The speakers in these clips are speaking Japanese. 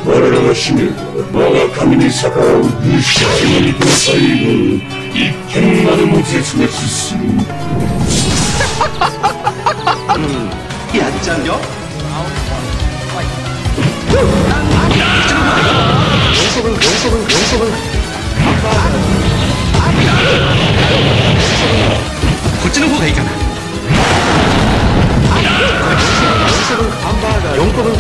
我らが使命は我が神に逆らう武士たちの肉の最後、一点までも絶滅する。 やっちゃうよ。 こっちの方がいいかな。4個分。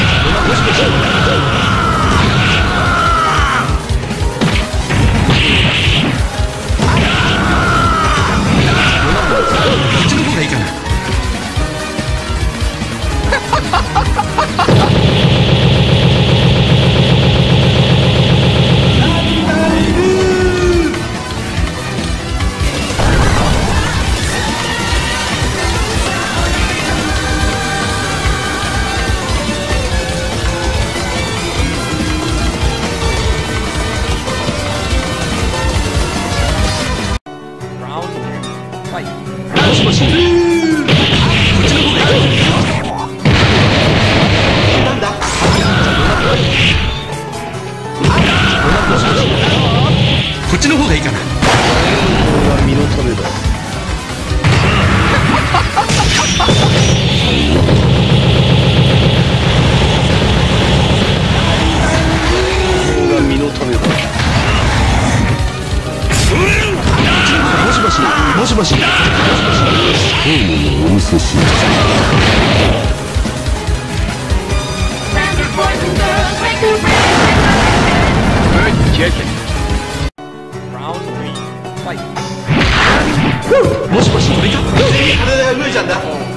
こっちの方がいいかな。身のためだ。身のためだ。もしもし、もしもし。お味噌汁。もしもし、これか？体が動いちゃうんだ。